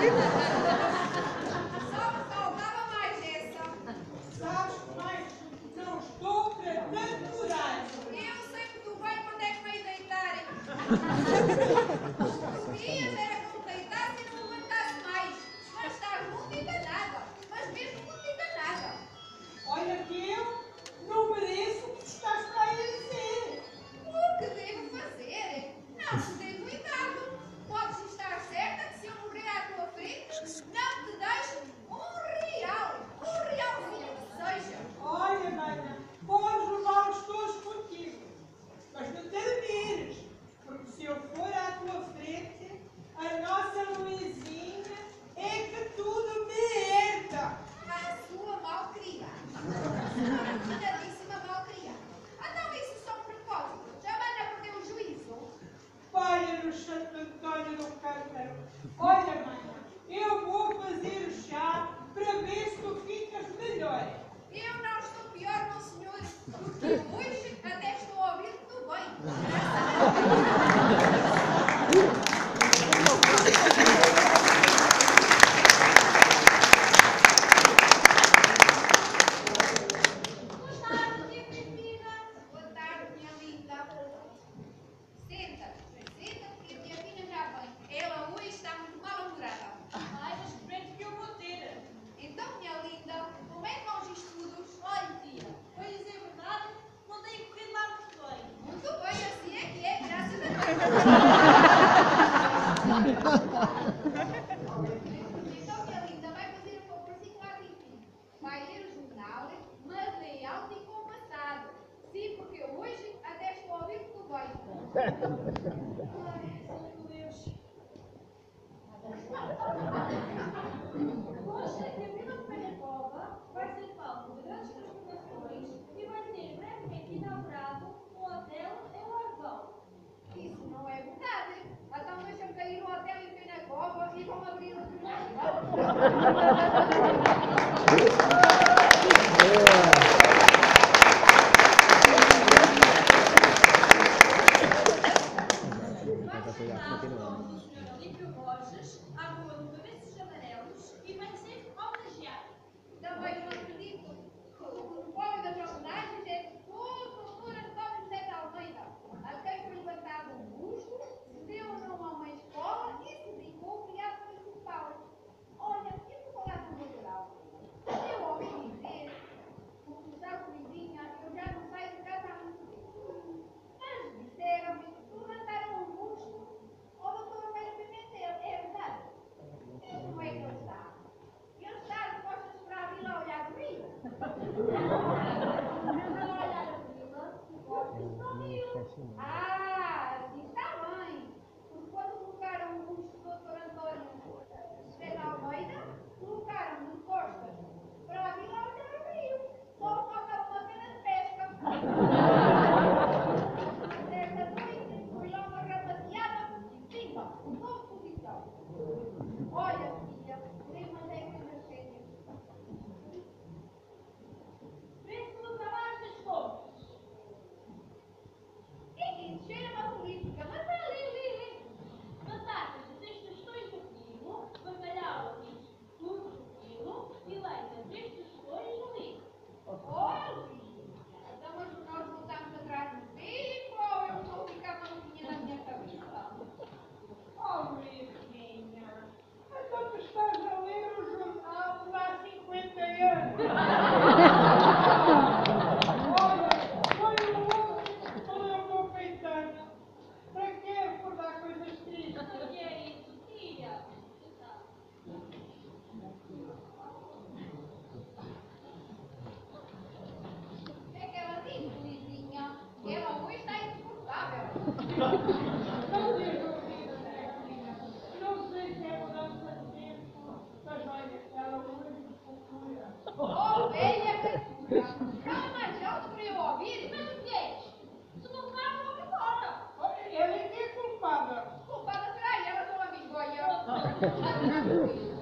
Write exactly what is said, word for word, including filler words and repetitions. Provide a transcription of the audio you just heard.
Só me faltava mais essa. Sabes, mãe, não estou para tanto coragem. Eu sei muito bem quando é que vai deitar. Querias era que me deitasse e não aguentasse mais. Mas estás muito enganada. Mas mesmo muito enganada. Olha que eu não mereço o que estás para aí a dizer. O que devo fazer? Não te tenho cuidado. Podes estar certa que se eu morrer à tua frente, não te deixo um real. Um realzinho que seja. Olha, mãe, podes levá-los todos contigo. Mas não te admires, porque se eu for à tua frente, a nossa Luizinha é que tudo me herda. A sua malcriada. Maravilhadíssima malcriada. Então isso são propósitos. Já manda perder o juízo. Olha no Santo Antônio do Carmelo. Olha, mãe, eu vou fazer o chá para ver se tu ficas melhor. Eu não estou pior, meu senhor, porque hoje até estou a ouvir muito bem. Boa tarde, minha querida. Boa tarde, minha linda. Senta-te, senta-te que a minha filha já vem. Ela hoje está muito mal-humorada. Ai, mas que frente que eu vou ter. Então, minha linda, como é que vão os estudos? Olha, tia, para dizer a verdade, não tenho corrido lá muito bem. Muito bem, assim é que é, graças a Deus. Então, minha linda, vai fazer um favorzinho lá direitinho. Vai ler o jornal, mas lê alto e compassado. Sim, porque hoje até estou a ouvir muito bem. Ai, santo Deus. Hoje, a Camila Penacova vai ser palco de grandes transformações e vai ser brevemente inaugurado um hotel em Larvão. Isso não é verdade. Então deixa-me cair no hotel em Penacova e vão abrir outro lado. Vai ser lá o nome do senhor Olímpio Borges, à rua do Cabeças de Amarelos, e vai ser homenageado. Também não acredito. O monopólio das homenagens é do doutor António José de Almeida, a quem foi levantado um busto, se deu ou não a uma escola e se dedicou ao criado municipal. Olha, e por falar do meu grau? Eu ouvi dizer, porque sabe, vizinha, eu já não saio de casa há muito tempo. Mas disseram-me que levantaram um busto ao doutor Velho Pimentel. É verdade? E como é que ele está? Ele está de costas para a vila a olhar o rio. Não olhar o vila, de costas para o rio. Ah, assim está bem. Porque quando colocaram o busto do doutor António José de Almeida, colocaram de costas para a vila a olhar o rio. Só falta uma pena de pesca. Certa noite, foi lá uma rapaziada positiva, com posição. Olha, filha, nem mandei coisas feias. Vê-se no trabalho das compras. E que cheira uma política, mas ali, ali, ali. Batatas de três tostões no quilo, bacalhau de tudo no quilo e leite de três tostões no litro. Olha, então mas nós voltamos atrás no tempo ou eu vou ficar maluquinha na minha cabeça? Oh, Luizinha, então tu estás a ler o jornal de lá há cinquenta anos. Olha, foi o outro que falou o meu peitano. Para que recordar coisas tristes? O que é isso, tia? O que é que ela disse, Luizinha? Ela hoje está insuportável. Não digo vida, Nequinha. Não sei se é mudança de tempo, mas olha, ela hoje me procura. Oh, velha criatura! Fala mais alto para eu ouvir. Mas o que é isto? Se não cabe, vou embora. Olha, ela é que é culpada. Culpada será ela, dona Bisgoia. Oh,